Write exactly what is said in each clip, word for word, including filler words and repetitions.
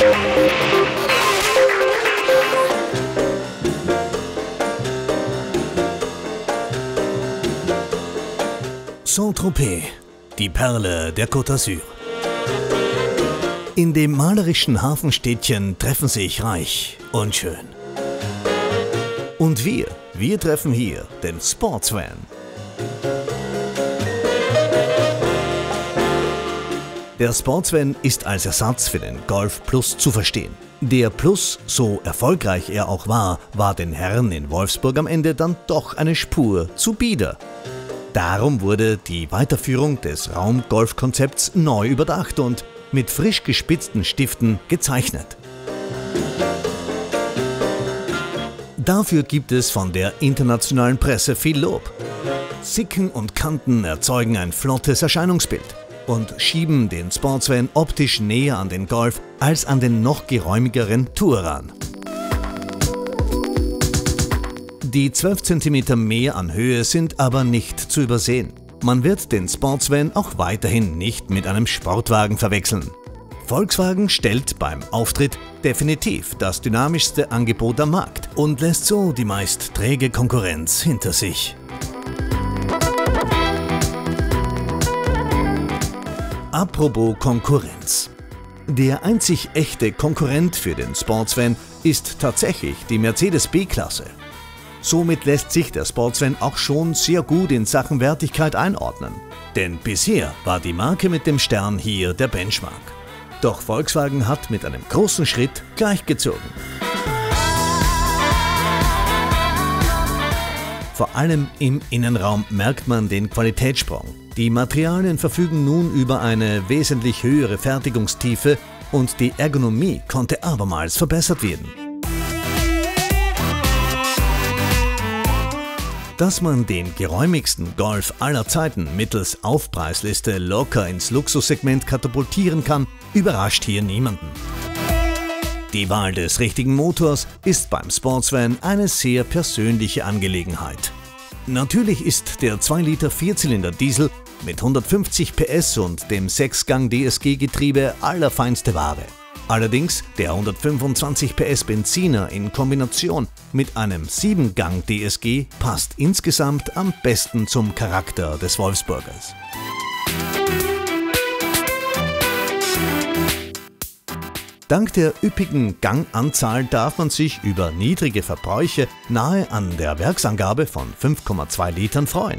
Saint-Tropez, die Perle der Côte d'Azur. In dem malerischen Hafenstädtchen treffen sich reich und schön. Und wir, wir treffen hier den Sportsvan. Der Sportsvan ist als Ersatz für den Golf Plus zu verstehen. Der Plus, so erfolgreich er auch war, war den Herren in Wolfsburg am Ende dann doch eine Spur zu bieder. Darum wurde die Weiterführung des Raumgolfkonzepts neu überdacht und mit frisch gespitzten Stiften gezeichnet. Dafür gibt es von der internationalen Presse viel Lob. Sicken und Kanten erzeugen ein flottes Erscheinungsbild und schieben den Sportsvan optisch näher an den Golf als an den noch geräumigeren Touran. Die zwölf Zentimeter mehr an Höhe sind aber nicht zu übersehen. Man wird den Sportsvan auch weiterhin nicht mit einem Sportwagen verwechseln. Volkswagen stellt beim Auftritt definitiv das dynamischste Angebot am Markt und lässt so die meist träge Konkurrenz hinter sich. Apropos Konkurrenz. Der einzig echte Konkurrent für den Sportsvan ist tatsächlich die Mercedes B-Klasse. Somit lässt sich der Sportsvan auch schon sehr gut in Sachen Wertigkeit einordnen. Denn bisher war die Marke mit dem Stern hier der Benchmark. Doch Volkswagen hat mit einem großen Schritt gleichgezogen. Vor allem im Innenraum merkt man den Qualitätssprung. Die Materialien verfügen nun über eine wesentlich höhere Fertigungstiefe und die Ergonomie konnte abermals verbessert werden. Dass man den geräumigsten Golf aller Zeiten mittels Aufpreisliste locker ins Luxussegment katapultieren kann, überrascht hier niemanden. Die Wahl des richtigen Motors ist beim Sportsvan eine sehr persönliche Angelegenheit. Natürlich ist der zwei Liter Vierzylinder Diesel mit hundertfünfzig P S und dem sechs Gang D S G-Getriebe allerfeinste Ware. Allerdings der hundertfünfundzwanzig P S Benziner in Kombination mit einem sieben Gang D S G passt insgesamt am besten zum Charakter des Wolfsburgers. Dank der üppigen Ganganzahl darf man sich über niedrige Verbräuche nahe an der Werksangabe von fünf Komma zwei Litern freuen.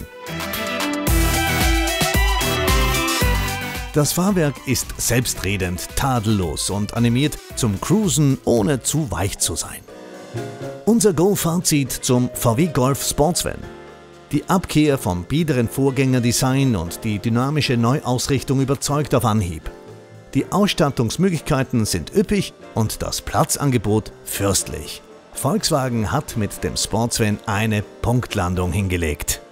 Das Fahrwerk ist selbstredend, tadellos und animiert zum Cruisen, ohne zu weich zu sein. Unser Go-Fazit zum V W Golf Sportsvan. Die Abkehr vom biederen Vorgängerdesign und die dynamische Neuausrichtung überzeugt auf Anhieb. Die Ausstattungsmöglichkeiten sind üppig und das Platzangebot fürstlich. Volkswagen hat mit dem Sportsvan eine Punktlandung hingelegt.